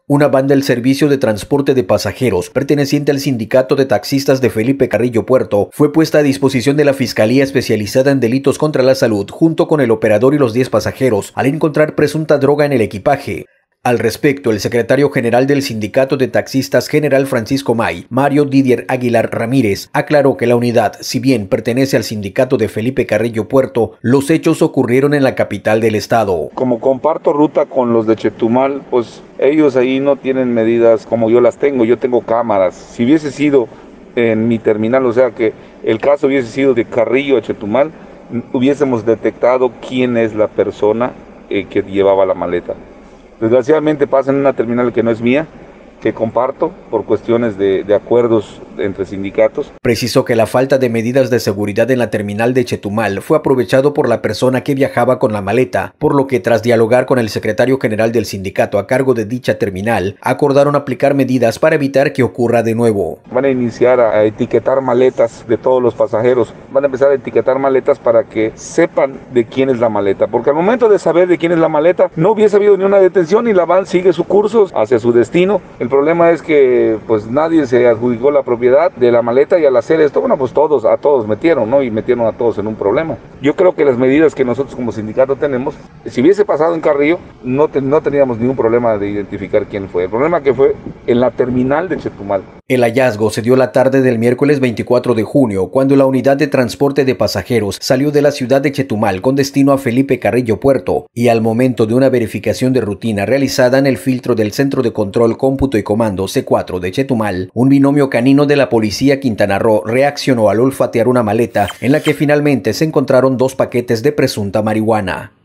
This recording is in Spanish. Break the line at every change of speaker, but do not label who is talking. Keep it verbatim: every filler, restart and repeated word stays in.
Una banda del servicio de transporte de pasajeros, perteneciente al sindicato de taxistas de Felipe Carrillo Puerto, fue puesta a disposición de la Fiscalía Especializada en Delitos contra la Salud junto con el operador y los diez pasajeros al encontrar presunta droga en el equipaje. Al respecto, el secretario general del Sindicato de Taxistas General Francisco May, Mario Didier Aguilar Ramírez, aclaró que la unidad, si bien pertenece al sindicato de Felipe Carrillo Puerto, los hechos ocurrieron en la capital del estado.
Como comparto ruta con los de Chetumal, pues ellos ahí no tienen medidas como yo las tengo, yo tengo cámaras. Si hubiese sido en mi terminal, o sea que el caso hubiese sido de Carrillo a Chetumal, hubiésemos detectado quién es la persona eh, que llevaba la maleta. Desgraciadamente pasa en una terminal que no es mía, que comparto por cuestiones de, de acuerdos entre sindicatos.
Precisó que la falta de medidas de seguridad en la terminal de Chetumal fue aprovechado por la persona que viajaba con la maleta, por lo que tras dialogar con el secretario general del sindicato a cargo de dicha terminal, acordaron aplicar medidas para evitar que ocurra de nuevo.
Van a iniciar a etiquetar maletas de todos los pasajeros, van a empezar a etiquetar maletas para que sepan de quién es la maleta, porque al momento de saber de quién es la maleta, no hubiese habido ni una detención y la van sigue su curso hacia su destino. El problema es que pues nadie se adjudicó la propiedad de la maleta y al hacer esto, bueno, pues todos, a todos metieron, ¿no? Y metieron a todos en un problema. Yo creo que las medidas que nosotros como sindicato tenemos, si hubiese pasado en Carrillo, no, te, no teníamos ningún problema de identificar quién fue. El problema que fue en la terminal de Chetumal.
El hallazgo se dio la tarde del miércoles veinticuatro de junio, cuando la unidad de transporte de pasajeros salió de la ciudad de Chetumal con destino a Felipe Carrillo Puerto, y al momento de una verificación de rutina realizada en el filtro del Centro de Control, Cómputo y Comando C cuatro de Chetumal, un binomio canino de la Policía Quintana Roo reaccionó al olfatear una maleta en la que finalmente se encontraron dos paquetes de presunta marihuana.